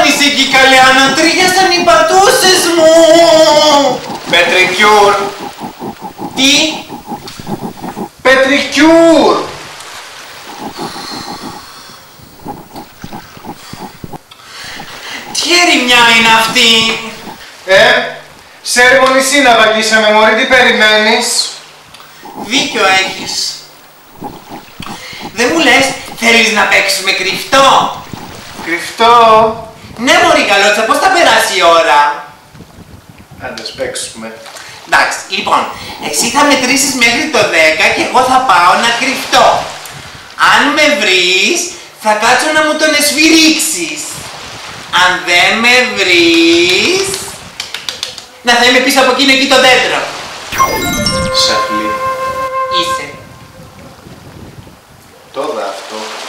κάνεις εκεί καλέ Άννα, τρίχιασαν οι πατούσες μου. Πετρικιούρ. Τι? Πετρικιούρ. Τι ερημιά είναι αυτή? Σέρμονη να βαγίσαμε μωρή, τι περιμένεις? Δίκιο έχεις. Δεν μου λες, θέλεις να παίξουμε κρυφτό? Κρυφτό. Ναι μωρή καλότσα, πώς θα περάσει η ώρα? Άντε παίξουμε. Εντάξει, λοιπόν, εσύ θα μετρήσεις μέχρι το 10 και εγώ θα πάω να κρυφτώ. Αν με βρεις, θα κάτσω να μου τον εσφυρίξεις. Αν δεν με βρεις, να θα είμαι πίσω από εκείνο εκεί το δέντρο. Σαφλή. Είσαι. Το αυτό.